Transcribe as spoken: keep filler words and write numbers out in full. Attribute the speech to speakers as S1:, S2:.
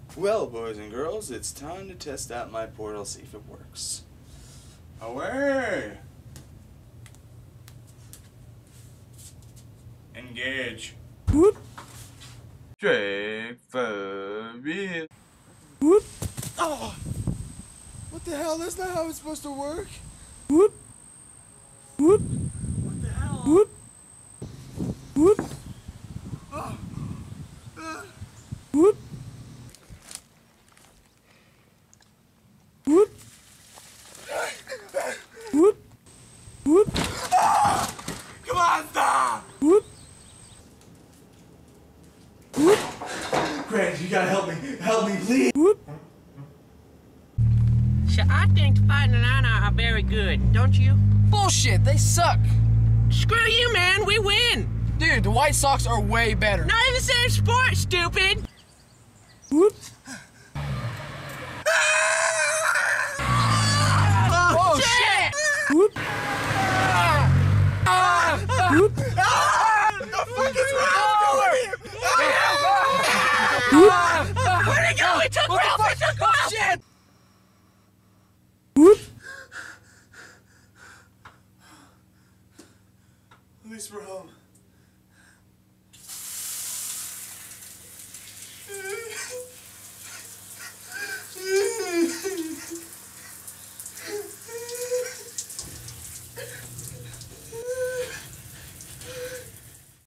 S1: Well, boys and girls, it's time to test out my portal, see if it works. Away! Engage.
S2: Whoop.
S1: DrakeForReal.
S2: Whoop.
S1: Oh! What the hell? That's not how it's supposed to work.
S2: Whoop. Whoop.
S1: What the hell?
S2: Whoop. Whoop.
S1: Oh. Uh.
S2: Whoop. Whoop. Whoop. Whoop.
S1: Ah! Come on, stop!
S2: Whoop. Whoop.
S1: Grant, you gotta help me. Help me, please.
S2: Whoop.
S3: So I think Fighting and Anna are very good, don't you?
S4: Bullshit, they suck.
S3: Screw you, man, we win!
S4: Dude, the White Sox are way better.
S3: Not in the same sport, stupid!
S2: Whoop.
S4: Oh, shit!
S2: Whoop. Whoop.
S1: The fuck is wrong with him?
S3: Where'd he go? He took Ralph! He took Ralph!
S4: Shit!
S2: Whoop.
S1: At least we're home.